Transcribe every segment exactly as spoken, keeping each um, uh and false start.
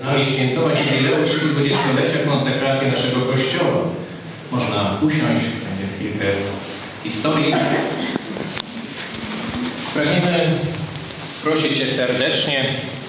nami świętować jubileusz stu dwudziestolecia konsekracji naszego Kościoła. Można usiąść, będzie chwilkę historii. Pragniemy prosić Cię serdecznie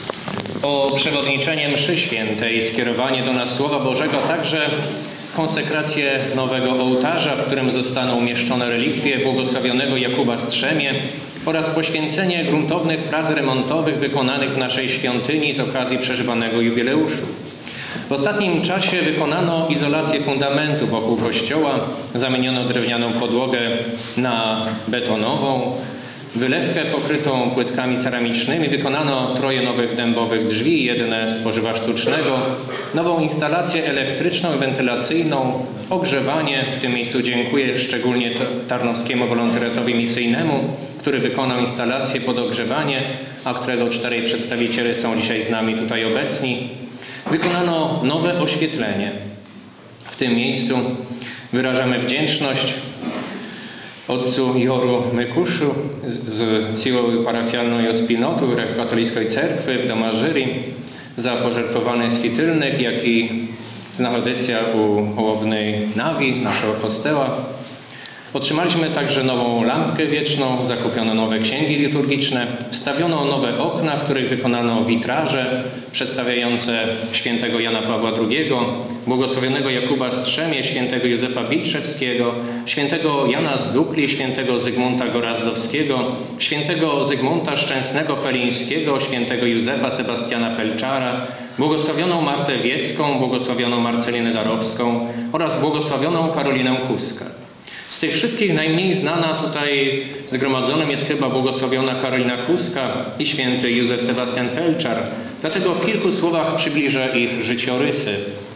o przewodniczenie mszy świętej, skierowanie do nas Słowa Bożego, także konsekrację nowego ołtarza, w którym zostaną umieszczone relikwie błogosławionego Jakuba Strzemie oraz poświęcenie gruntownych prac remontowych wykonanych w naszej świątyni z okazji przeżywanego jubileuszu. W ostatnim czasie wykonano izolację fundamentu wokół kościoła, zamieniono drewnianą podłogę na betonową, wylewkę pokrytą płytkami ceramicznymi, wykonano troje nowych dębowych drzwi, jedne z tworzywa sztucznego, nową instalację elektryczną i wentylacyjną, ogrzewanie. W tym miejscu dziękuję szczególnie tarnowskiemu wolontariatowi misyjnemu, który wykonał instalację pod ogrzewanie, a którego czterej przedstawiciele są dzisiaj z nami tutaj obecni. Wykonano nowe oświetlenie. W tym miejscu wyrażamy wdzięczność Ojcu Joru Mykuszu z Ciłowy Parafialnej Ospinotu Katolickiej Cerkwy w Domażyri za pożertowany świetlnych, jak i znachodycja u Hołownej Nawi, naszego kościoła. Otrzymaliśmy także nową lampkę wieczną, zakupiono nowe księgi liturgiczne, wstawiono nowe okna, w których wykonano witraże przedstawiające świętego Jana Pawła drugiego, błogosławionego Jakuba Strzemie, świętego Józefa Bilczewskiego, świętego Jana z Dukli, świętego Zygmunta Gorazdowskiego, świętego Zygmunta Szczęsnego Felińskiego, świętego Józefa Sebastiana Pelczara, błogosławioną Martę Wiecką, błogosławioną Marcelinę Darowską oraz błogosławioną Karolinę Kuskę. Z tych wszystkich najmniej znana tutaj zgromadzonym jest chyba błogosławiona Karolina Kuska i święty Józef Sebastian Pelczar. Dlatego w kilku słowach przybliżę ich życiorysy.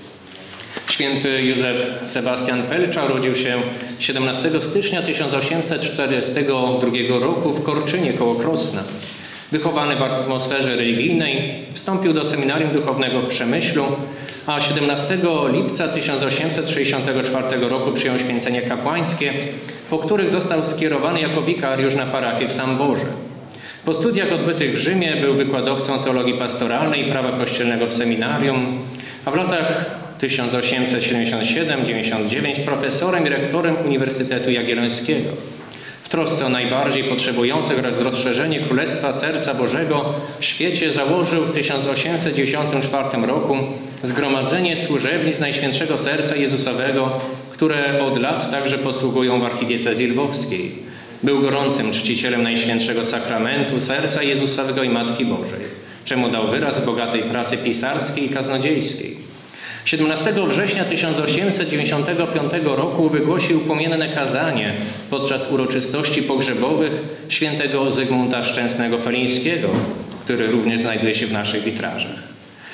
Święty Józef Sebastian Pelczar urodził się siedemnastego stycznia tysiąc osiemset czterdziestego drugiego roku w Korczynie koło Krosna. Wychowany w atmosferze religijnej, wstąpił do seminarium duchownego w Przemyślu, a siedemnastego lipca tysiąc osiemset sześćdziesiątego czwartego roku przyjął święcenie kapłańskie, po których został skierowany jako wikariusz na parafię w Samborze. Po studiach odbytych w Rzymie był wykładowcą teologii pastoralnej i prawa kościelnego w seminarium, a w latach tysiąc osiemset siedemdziesiątym siódmym do dziewięćdziesiątego dziewiątego profesorem i rektorem Uniwersytetu Jagiellońskiego. W trosce o najbardziej potrzebujących oraz rozszerzenie Królestwa Serca Bożego w świecie założył w tysiąc osiemset dziewięćdziesiątym czwartym roku Zgromadzenie Służebnic Najświętszego Serca Jezusowego, które od lat także posługują w archidiecezji lwowskiej. Był gorącym czcicielem Najświętszego Sakramentu, Serca Jezusowego i Matki Bożej, czemu dał wyraz w bogatej pracy pisarskiej i kaznodziejskiej. siedemnastego września tysiąc osiemset dziewięćdziesiątego piątego roku wygłosił płomienne kazanie podczas uroczystości pogrzebowych świętego Zygmunta Szczęsnego Felińskiego, który również znajduje się w naszych witrażach.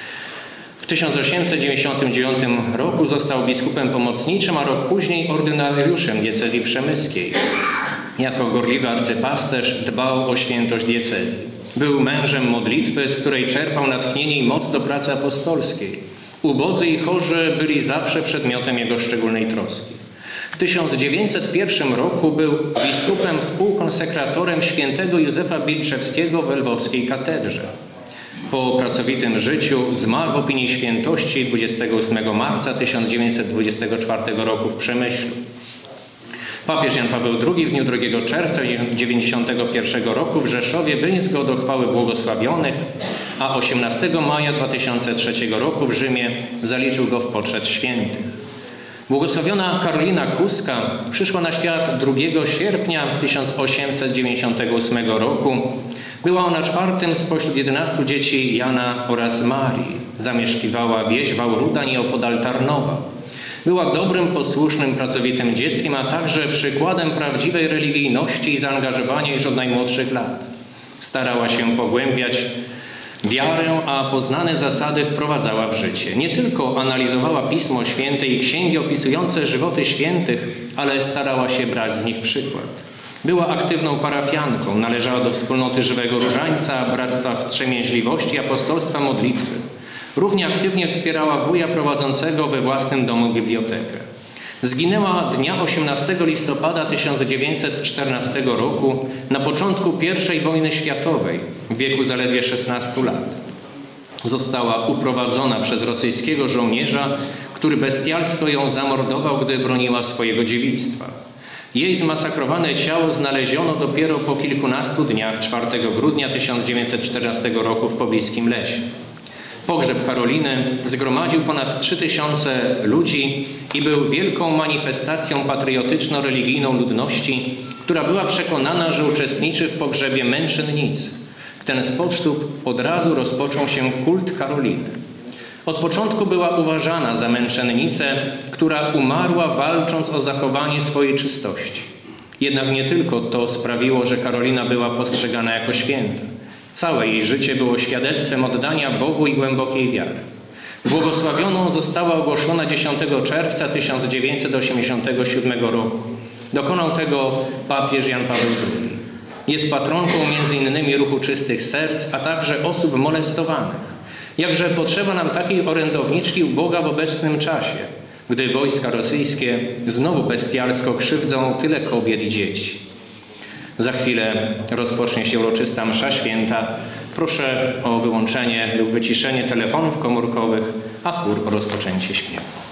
W tysiąc osiemset dziewięćdziesiątym dziewiątym roku został biskupem pomocniczym, a rok później ordynariuszem diecezji przemyskiej. Jako gorliwy arcypasterz dbał o świętość diecezji. Był mężem modlitwy, z której czerpał natchnienie i moc do pracy apostolskiej. Ubodzy i chorzy byli zawsze przedmiotem jego szczególnej troski. W tysiąc dziewięćset pierwszym roku był biskupem współkonsekratorem świętego Józefa Bilczewskiego w lwowskiej katedrze. Po pracowitym życiu zmarł w opinii świętości dwudziestego ósmego marca tysiąc dziewięćset dwudziestego czwartego roku w Przemyślu. Papież Jan Paweł drugi w dniu drugiego czerwca tysiąc dziewięćset dziewięćdziesiątego pierwszego roku w Rzeszowie wyniósł go do chwały błogosławionych, a osiemnastego maja dwa tysiące trzeciego roku w Rzymie zaliczył go w poczet świętych. Błogosławiona Karolina Kuska przyszła na świat drugiego sierpnia tysiąc osiemset dziewięćdziesiątego ósmego roku. Była ona czwartym spośród jedenastu dzieci Jana oraz Marii. Zamieszkiwała wieś Wałruda nieopodal Tarnowa. Była dobrym, posłusznym, pracowitym dzieckiem, a także przykładem prawdziwej religijności i zaangażowania już od najmłodszych lat. Starała się pogłębiać wiarę, a poznane zasady wprowadzała w życie. Nie tylko analizowała Pismo Święte i księgi opisujące żywoty świętych, ale starała się brać z nich przykład. Była aktywną parafianką, należała do wspólnoty Żywego Różańca, Bractwa Wstrzemięźliwości i Apostolstwa Modlitwy. Równie aktywnie wspierała wuja prowadzącego we własnym domu bibliotekę. Zginęła dnia osiemnastego listopada tysiąc dziewięćset czternastego roku na początku pierwszej wojny światowej w wieku zaledwie szesnastu lat. została uprowadzona przez rosyjskiego żołnierza, który bestialsko ją zamordował, gdy broniła swojego dziewictwa. Jej zmasakrowane ciało znaleziono dopiero po kilkunastu dniach czwartego grudnia tysiąc dziewięćset czternastego roku w pobliskim lesie. Pogrzeb Karoliny zgromadził ponad trzy tysiące ludzi i był wielką manifestacją patriotyczno-religijną ludności, która była przekonana, że uczestniczy w pogrzebie męczennicy. W ten sposób od razu rozpoczął się kult Karoliny. Od początku była uważana za męczennicę, która umarła walcząc o zachowanie swojej czystości. Jednak nie tylko to sprawiło, że Karolina była postrzegana jako święta. Całe jej życie było świadectwem oddania Bogu i głębokiej wiary. Błogosławioną została ogłoszona dziesiątego czerwca tysiąc dziewięćset osiemdziesiątego siódmego roku. Dokonał tego papież Jan Paweł drugi. Jest patronką między innymi ruchu czystych serc, a także osób molestowanych. Jakże potrzeba nam takiej orędowniczki u Boga w obecnym czasie, gdy wojska rosyjskie znowu bestialsko krzywdzą tyle kobiet i dzieci. Za chwilę rozpocznie się uroczysta msza święta. Proszę o wyłączenie lub wyciszenie telefonów komórkowych, a chór o rozpoczęcie śpiewu.